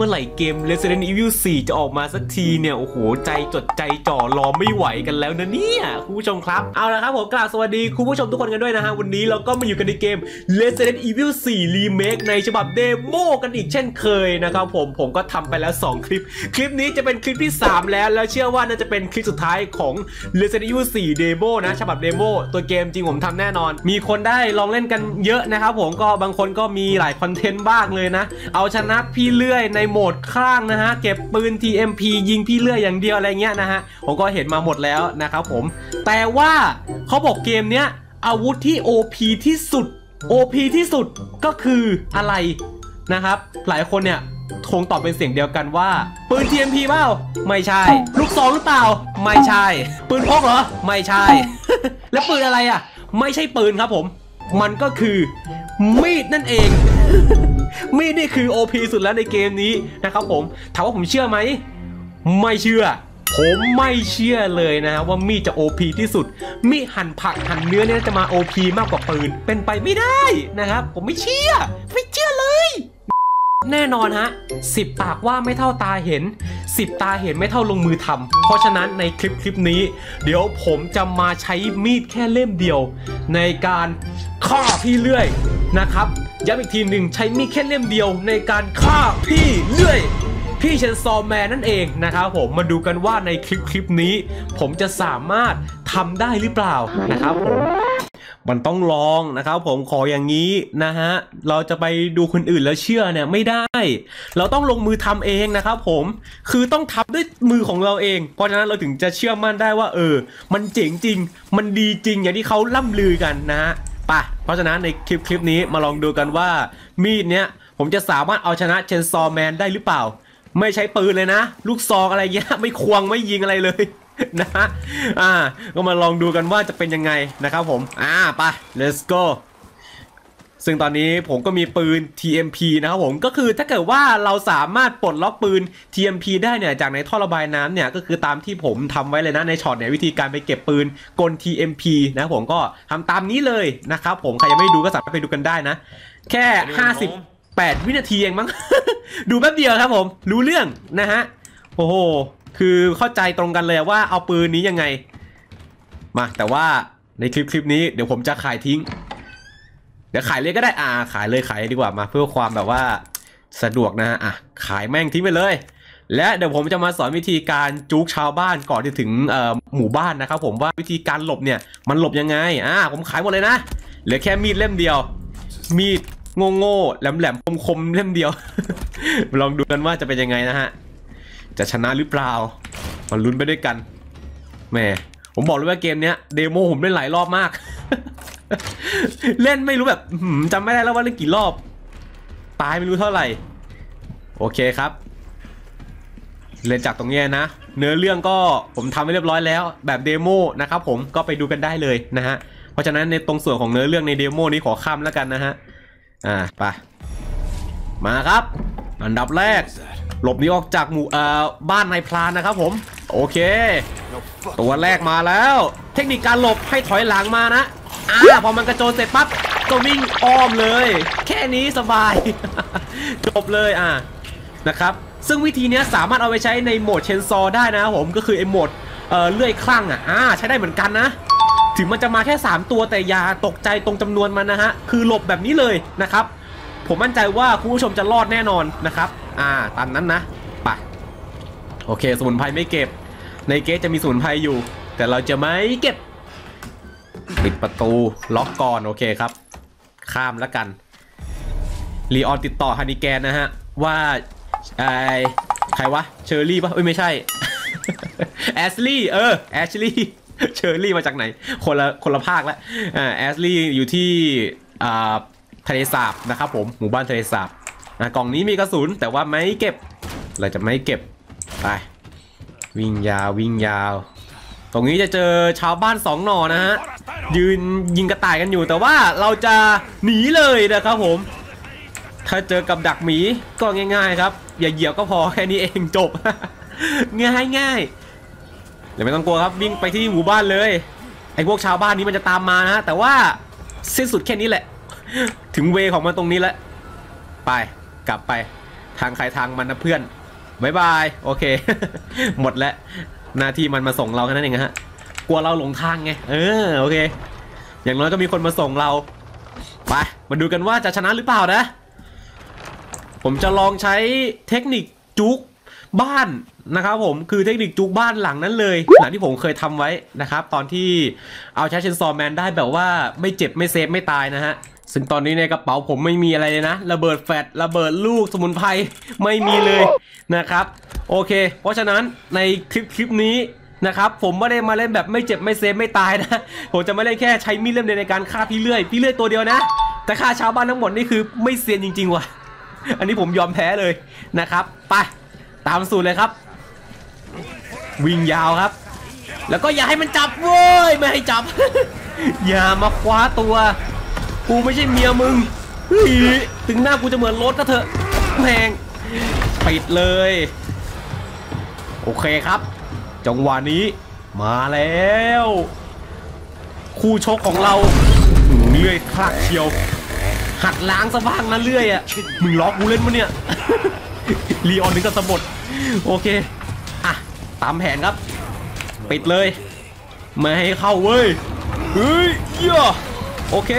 มื่อไหร่เกม Resident Evil 4 จะออกมาสักทีเนี่ยโอ้โหใจจดใจจ่อรอไม่ไหวกันแล้วนะเนี่ยคุณผู้ชมครับเอาละครับผมกราบสวัสดีคุณผู้ชมทุกคนกันด้วยนะฮะวันนี้เราก็มาอยู่กันในเกม Resident Evil 4 Remake ในฉบับเดโมกันอีกเช่นเคยนะครับผมก็ทำไปแล้ว2คลิปนี้จะเป็นคลิปที่3แล้วเชื่อว่าน่าจะเป็นคลิปสุดท้ายของ Resident Evil 4 Demo นะฉบับเดโมตัวเกมจริงผมทำแน่นอนมีคนได้ลองเล่นกันเยอะนะครับผมก็บางคนก็มีหลายคอนเทนต์บ้างเลยนะเอาชนะพี่เลื่อยในโหมดข้างนะฮะเก็บปืน TMP ยิงพี่เลื่อยอย่างเดียวอะไรเงี้ยนะฮะผมก็เห็นมาหมดแล้วนะครับผมแต่ว่าเขาบอกเกมเนี้ยอาวุธที่ OP ที่สุดก็คืออะไรนะครับหลายคนเนี่ยคงตอบเป็นเสียงเดียวกันว่าปืน TMP เปล่าไม่ใช่ลูกซองหรือเปล่าไม่ใช่ปืนพกเหรอไม่ใช่ แล้วปืนอะไรอ่ะไม่ใช่ปืนครับผมมันก็คือมีดนั่นเอง มีดนี่คือ OP สุดแล้วในเกมนี้นะครับผมถามว่าผมเชื่อไหมไม่เชื่อผมไม่เชื่อเลยนะว่ามีดจะ OP ที่สุดมีดหั่นผักหั่นเนื้อเนี่ยจะมา OP มากกว่าปืนเป็นไปไม่ได้นะครับผมไม่เชื่อเลยแน่นอนฮะ10 ปากว่าไม่เท่าตาเห็น10 ตาเห็นไม่เท่าลงมือทำเพราะฉะนั้นในคลิปนี้เดี๋ยวผมจะมาใช้มีดแค่เล่มเดียวในการฆ่าพี่เลื่อยนะครับย้ำอีกทีหนึ่งใช้มีดแค่เล่มเดียวในการฆ่าพี่เลื่อยพี่เชนซอว์แมนนั่นเองนะครับผมมาดูกันว่าในคลิปนี้ผมจะสามารถทำได้หรือเปล่านะครับผมมันต้องลองนะครับผมขออย่างนี้นะฮะเราจะไปดูคนอื่นแล้วเชื่อเนี่ยไม่ได้เราต้องลงมือทำเองนะครับผมคือต้องทำด้วยมือของเราเองเพราะฉะนั้นเราถึงจะเชื่อมั่นได้ว่ามันเจ๋งจริงมันดีจริงอย่างที่เขาล่ำลือกันนะฮะเพราะฉะนั้นในคลิปนี้มาลองดูกันว่ามีดเนี้ยผมจะสามารถเอาชนะเชนซอว์แมนได้หรือเปล่าไม่ใช้ปืนเลยนะลูกซองอะไรเงี้ยไม่ควงไม่ยิงอะไรเลยนะฮะก็มาลองดูกันว่าจะเป็นยังไงนะครับผมไป let's go ซึ่งตอนนี้ผมก็มีปืน TMP นะครับผมก็คือถ้าเกิดว่าเราสามารถปลดล็อกปืน TMP ได้เนี่ยจากในท่อระบายน้ำเนี่ยก็คือตามที่ผมทำไว้เลยนะในช็อตเนี่ยวิธีการไปเก็บปืนกล TMP นะผมก็ทำตามนี้เลยนะครับผมใครยังไม่ดูก็สามารถไปดูกันได้นะแค่58 วินาทีเองมั้ง ดูแป๊บเดียวครับผมรู้เรื่องนะฮะโอ้โหคือเข้าใจตรงกันเลยว่าเอาปืนนี้ยังไงมาแต่ว่าในคลิปนี้เดี๋ยวผมจะขายทิ้งเดี๋ยวขายเลยก็ได้ขายเลยดีกว่ามาเพื่อความแบบว่าสะดวกนะฮะขายแม่งทิ้งไปเลยและเดี๋ยวผมจะมาสอนวิธีการจุกชาวบ้านก่อนที่ถึงหมู่บ้านนะครับผมว่าวิธีการหลบเนี่ยมันหลบยังไงผมขายหมดเลยนะเหลือแค่มีดเล่มเดียวมีดโง่แหลมคมเล่มเดียว ลองดูกันว่าจะเป็นยังไงนะฮะจะชนะหรือเปล่ามาลุ้นไปด้วยกันแหมผมบอกเลยว่าเกมเนี้ยเดโมผมเล่นหลายรอบมาก เล่นไม่รู้แบบจำไม่ได้แล้วว่าเล่นกี่รอบตายไม่รู้เท่าไหร่โอเคครับเล่นจากตรงนี้นะเนื้อเรื่องก็ผมทำไว้เรียบร้อยแล้วแบบเดโมนะครับผมก็ไปดูกันได้เลยนะฮะเพราะฉะนั้นในตรงส่วนของเนื้อเรื่องในเดโมนี้ขอข้ามแล้วกันนะฮะไปมาครับอันดับแรกหลบหนีออกจากหมู่บ้านนายพรานนะครับผมโอเคตัวแรกมาแล้วเทคนิคการหลบให้ถอยหลังมานะพอมันกระโจนเสร็จปั๊บก็วิ่งอ้อมเลยแค่นี้สบาย จบเลยนะครับซึ่งวิธีนี้สามารถเอาไปใช้ในโหมดเชนซอได้นะครับผมก็คือไอ้โหมดเลื่อยคลั่งใช้ได้เหมือนกันนะถึงมันจะมาแค่3ตัวแต่อย่าตกใจตรงจำนวนมันนะฮะคือหลบแบบนี้เลยนะครับผมมั่นใจว่าคุณผู้ชมจะรอดแน่นอนนะครับตามนั้นนะไปโอเคสมุนไพรไม่เก็บในเกมจะมีสมุนไพรอยู่แต่เราจะไม่เก็บปิดประตูล็อกก่อนโอเคครับข้ามแล้วกันลีออนติดต่อฮันนิแกนนะฮะว่าใครวะเชอร์รี่ปะไม่ใช่ แอชลี่แอชลี่เชอร์รี่มาจากไหนคนละภาคแล้วแอชลี่อยู่ที่ทะเลสาบนะครับผมหมู่บ้านทะเลสาบกล่องนี้มีกระสุนแต่ว่าไม่เก็บเราจะไม่เก็บไปวิ่งยาวตรงนี้จะเจอชาวบ้าน2 หน่อนะฮะยืนยิงกระต่ายกันอยู่แต่ว่าเราจะหนีเลยนะครับผมถ้าเจอกับดักหมีก็ง่ายๆครับอย่าเหยียบก็พอแค่นี้เองจบ ง่ายเดี๋ยวไม่ต้องกลัวครับวิ่งไปที่หมู่บ้านเลยไอ้พวกชาวบ้านนี้มันจะตามมานะแต่ว่าสิ้นสุดแค่นี้แหละถึงเวของมันตรงนี้แล้วไปกลับไปทางใครทางมันนะเพื่อนบายบายโอเค หมดแล้วหน้าที่มันมาส่งเราแค่นั้นเองฮะกลัวเราหลงทางไงโอเคอย่างน้อยก็มีคนมาส่งเราไปมาดูกันว่าจะชนะหรือเปล่านะผมจะลองใช้เทคนิคจุกบ้านนะครับผมคือเทคนิคจุกบ้านหลังนั้นเลยหลังที่ผมเคยทำไว้นะครับตอนที่เอาใช้เชนซอว์แมนได้แบบว่าไม่เจ็บไม่เซฟไม่ตายนะฮะซึ่งตอนนี้ในกระเป๋าผมไม่มีอะไรเลยนะระเบิดแฟลชระเบิดลูกสมุนไพรไม่มีเลยนะครับโอเคเพราะฉะนั้นในคลิปนี้นะครับผมไม่ได้มาเล่นแบบไม่เจ็บไม่เซฟไม่ตายนะผมจะไม่เล่นแค่ใช้มีดเล่มเดียวในการฆ่าพี่เลื่อยตัวเดียวนะแต่ฆ่าชาวบ้านทั้งหมดนี่คือไม่เซียนจริงๆว่ะอันนี้ผมยอมแพ้เลยนะครับไปตามสูตรเลยครับวิ่งยาวครับแล้วก็อย่าให้มันจับเว้ยไม่ให้จับ อย่ามาคว้าตัวกูไม่ใช่เมียมึงถึงหน้ากูจะเหมือนรถก็เถอะแพงปิดเลยโอเคครับจังหวะนี้มาแล้วคู่ชกของเราเลื่อยคลักเชียวหัดล้างซะบ้างนะเลื่อยอ่ะมึงล้อกูเล่นมั้ยเนี่ย ลีออนถึงกับสะบัดโอเคอ่ะตามแผนครับปิดเลยไม่ให้เข้าเว้ยโอเค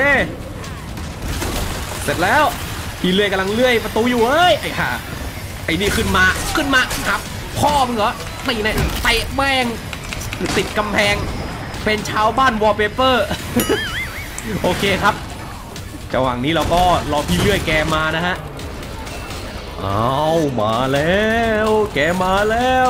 เสร็จแล้วพี่เลื่อยกำลังเลื่อยประตูอยู่เว้ยไอ้ห่าไอ้นี่ขึ้นมาครับพ่อมึงเหรอตีเนี่ยเตะแม่งติดกำแพงเป็นชาวบ้านวอลเปเปอร์ โอเคครับระหว่างนี้เราก็รอพี่เลื่อยแกมานะฮะเอามาแล้วแกมาแล้ว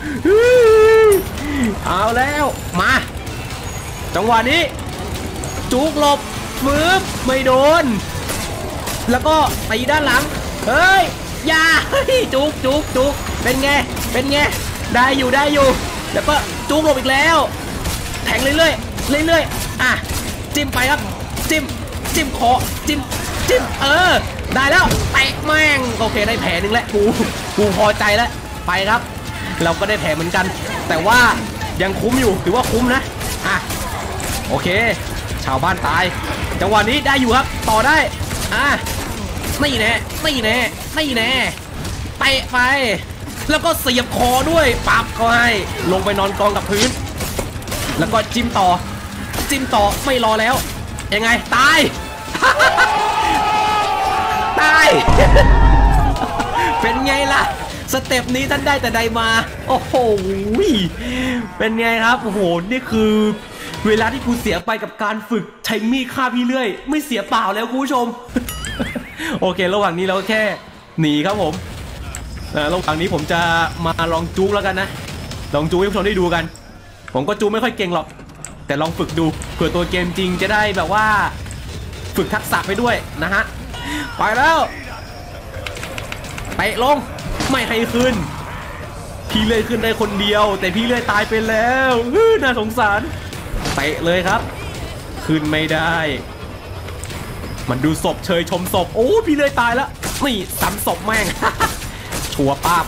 เอาแล้วมาจังหวะนี้จุกหลบฟืบไม่โดนแล้วก็ตีด้านหลังเฮ้ยอย่าจุกเป็นไงได้อยู่แล้วก็จุกหลบอีกแล้วแทงเรื่อยอ่ะจิ้มไปครับจิ้มคอจิ้มได้แล้วเตะแม่งโอเคได้แผลนึงแล้วกูพอใจแล้วไปครับเราก็ได้แผลเหมือนกันแต่ว่ายังคุ้มอยู่ถือว่าคุ้มนะอ่ะโอเคชาวบ้านตายจังหวะนี้ได้อยู่ครับต่อได้อ่ะนี่แน่เตะไปแล้วก็เสียบคอด้วยปั๊บเขาให้ลงไปนอนกองกับพื้นแล้วก็จิ้มต่อไม่รอแล้วยังไงตาย เป็นไงล่ะสเต็ปนี้ท่านได้แต่ใดมาโอ้โหเป็นไงครับโอ้โหนี่คือเวลาที่กูเสียไปกับการฝึกใช้มีดฆ่าพี่เลื่อยไม่เสียเปล่าแล้วคุณผู้ชม โอเคระหว่างนี้เราแค่หนีครับผมระหว่างนี้ผมจะมาลองจู๊กแล้วกันนะลองจู๊ให้ผู้ชมได้ดูกันผมก็จู๊ไม่ค่อยเก่งหรอกแต่ลองฝึกดูเผื่อตัวเกมจริงจะได้แบบว่าฝึกทักษะไปด้วยนะฮะไปแล้วเตะลงไม่ให้ขึ้นพี่เลื่อยขึ้นได้คนเดียวแต่พี่เลื่อยตายไปแล้วน่าสงสารเตะเลยครับขึ้นไม่ได้มันดูศพเชยชมศพโอ้พี่เลื่อยตายแล้วนี่ซ้ำศพแม่ง ชัวร์ป้าบ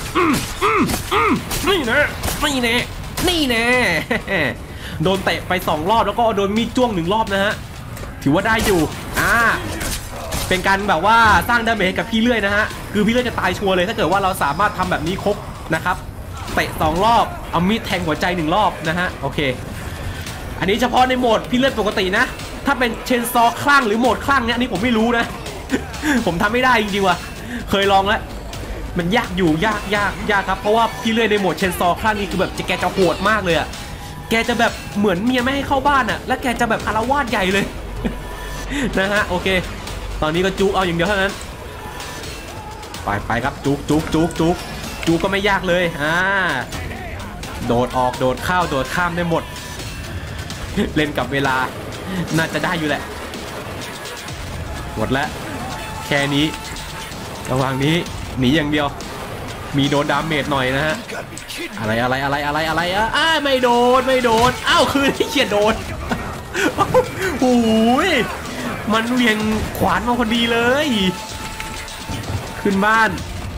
นี่แน่โดนเตะไป2รอบแล้วก็โดนมีดจ้วง1รอบนะฮะถือว่าได้อยู่เป็นการแบบว่าสร้างดาเมจกับพี่เลื่อยนะฮะคือพี่เลื่อยจะตายชัวร์เลยถ้าเกิดว่าเราสามารถทำแบบนี้ครบนะครับเตะ2รอบเอามีดแทงหัวใจ1รอบนะฮะโอเคอันนี้เฉพาะในโหมดพี่เลื่อยปกตินะถ้าเป็นเชนซอคลั่งหรือโหมดคลั่งเนี้ยอันนี้ผมไม่รู้นะ ผมทำไม่ได้จริงๆว่ะเคยลองแล้วมันยากอยู่ยากครับเพราะว่าพี่เลื่อยในโหมดเชนซอคลั่งนี่คือแบบแกจะโหดมากเลยอะแกจะแบบเหมือนเมียไม่ให้เข้าบ้านอะและแกจะแบบอาละวาดใหญ่เลย นะฮะโอเคตอนนี้ก็จุกเอาอย่างเดียวเท่านั้นไปครับจุกก็ไม่ยากเลยโดดออกโดดเข้าโดดข้ามได้หมด เล่นกับเวลาน่าจะได้อยู่แหละหมดแล้วแค่นี้ระหว่างนี้หนีอย่างเดียวมีโดนดาเมจหน่อยนะฮะอะไรไม่โดนอ้าวคือที่เขียนโดน โอ้ยมันเวียงขวานมาพอดีเลยขึ้นบ้าน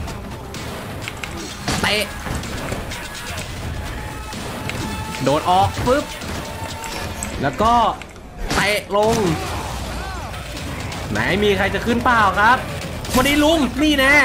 เตะโดดออกปึ๊บแล้วก็เตะลงไหนมีใครจะขึ้นเปล่าครับวันนี้ลุงนี่แน่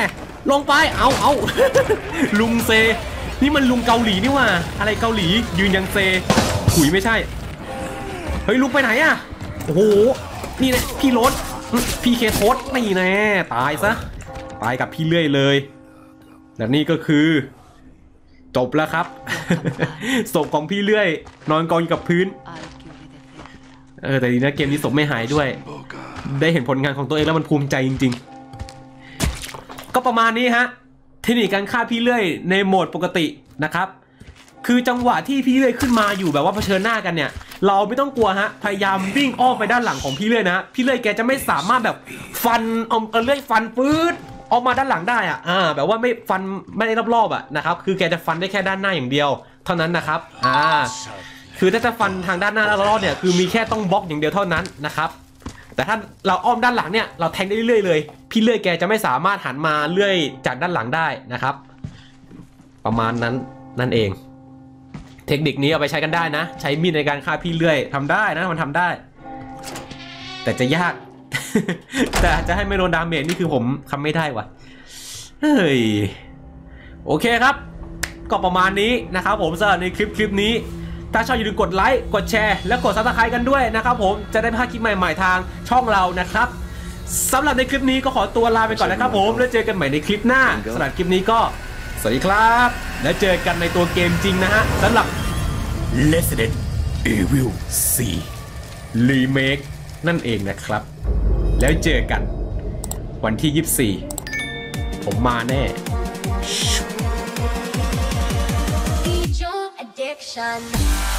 ลงไปเอา ลุงเซนี่มันลุงเกาหลีนี่ว่าอะไรเกาหลียืนยังเซขุยไม่ใช่เฮ้ยลุงไปไหนอะโอ้โหนี่นะพี่รถพี่เคโทสนี่แน่ตายซะตายกับพี่เลื่อยเลยและนี่ก็คือจบแล้วครับศพของพี่เลื่อยนอนกองอยู่กับพื้นแต่ดีนะเกมนี้ศพไม่หายด้วยได้เห็นผลงานของตัวเองแล้วมันภูมิใจจริงๆก็ประมาณนี้ฮะเทคนิคการฆ่าพี่เลื่อยในโหมดปกตินะครับคือจังหวะที่พี่เลื่อยขึ้นมาอยู่แบบว่าเผชิญหน้ากันเนี่ยเราไม่ต้องกลัวฮะพยายามวิ่งอ้อมไปด้านหลังของพี่เลื่อยนะพี่เลื่อยแกจะไม่สามารถแบบฟันเอาเลื่อยฟันปื๊ดออกมาด้านหลังได้อะแบบว่าไม่ฟันไม่ได้รอบๆอะนะครับคือแกจะฟันได้แค่ด้านหน้าอย่างเดียวเท่านั้นนะครับคือถ้าจะฟันทางด้านหน้าแล้วรอดเนี่ยคือมีแค่ต้องบล็อกอย่างเดียวเท่านั้นนะครับแต่ถ้าเราอ้อมด้านหลังเนี่ยเราแทงได้เรื่อยๆเลยพี่เลื่อยแกจะไม่สามารถหันมาเลื่อยจากด้านหลังได้นะครับประมาณนั้นนั่นเองเทคนิคนี้เอาไปใช้กันได้นะใช้มีดในการฆ่าพี่เลื่อยทำได้นะมันทำได้แต่จะยาก แต่จะให้ไม่โดนดาเมจนี่คือผมทำไม่ได้ว่ะเฮ้ยโอเคครับก็ประมาณนี้นะครับผมสำหรับในคลิปนี้ถ้าชอบอย่าลืมกดไลค์กดแชร์และกด Subscribe กันด้วยนะครับผมจะได้พลาดคลิปใหม่ๆทางช่องเรานะครับสำหรับในคลิปนี้ก็ขอตัวลาไปก่อนนะครับผมแล้วเจอกันใหม่ในคลิปหน้าสำหรับคลิปนี้ก็สวัสดีครับแล้วเจอกันในตัวเกมจริงนะฮะสำหรับ Resident Evil 4 Remake นั่นเองนะครับแล้วเจอกันวันที่24ผมมาแน่ Addiction